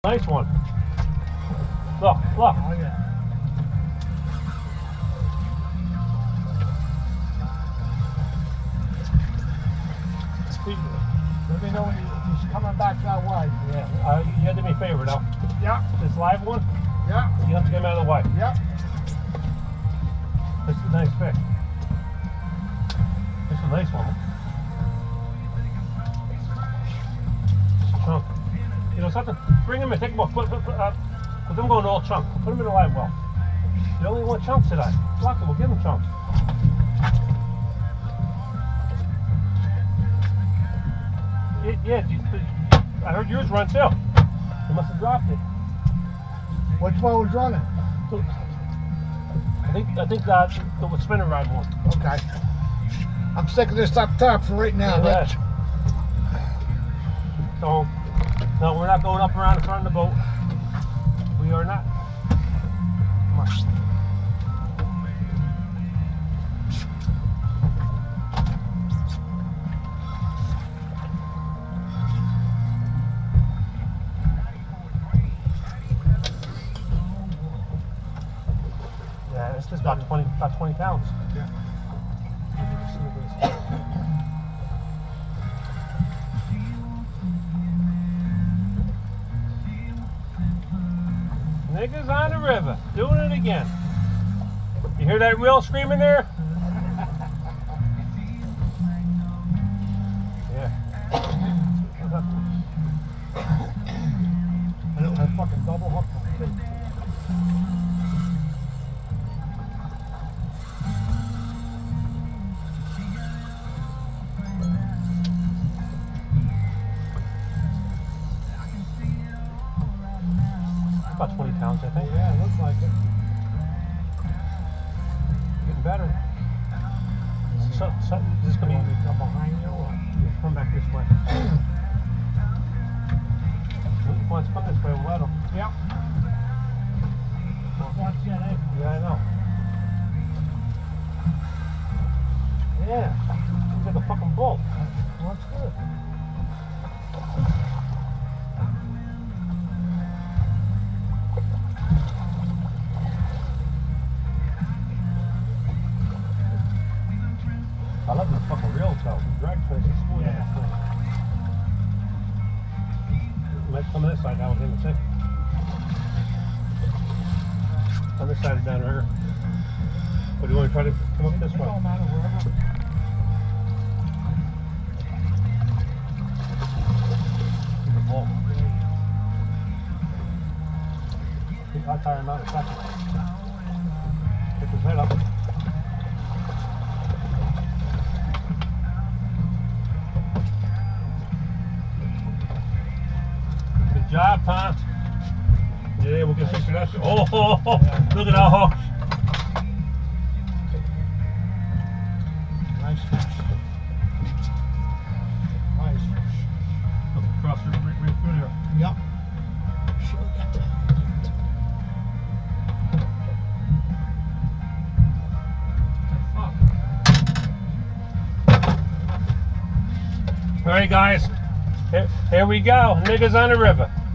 Nice one. Look, look. Oh, yeah. Let me know when he's coming back that way. Yeah, you had to do me a favor now. Yeah. This live one, Yeah. you have to get him out of the way. Yeah. This is a nice fish. This is a nice one. Chunk. You know something? Bring him and take him off. Put them going all chunk. Put him in the live well. You only want chunks today. Block him. We'll give him chunks. Yeah, I heard yours run too. You must have dropped it. Which one was running? I think that's the spinner rod one. Okay. I'm sticking this up top for right now, Yeah. Rich. So, no, we're not going up around the front of the boat. We are not. Come on. Yeah, this is about 20 pounds. Yeah. Niggas on the river, doing it again. You hear that reel screaming there? Yeah. I fucking double hooked him. About 20 pounds, I think. Yeah, it looks like it. Getting better. So, is this going to be... Come behind you or? Yeah, come back this way. He wants to come this way, we'll let him. Yeah. Watch that, eh? Yeah, I know. Yeah. He's like a fucking bull. Well, that's good. I love these fucking reels though. The drag fish is smooth. Yeah. Might come this side now with him and see. On this side is down here. But do you want to try to come up this It way? don't matter wherever. He's a bull. I'll tire him out in a second. Pick his head up. Good job, Tom. Yeah, we'll get picture of that. Oh, look at that hook. Nice fish. Nice fish. Look across right through there. Yep. Sure got that. All right, guys. Here we go. Niggas on the river.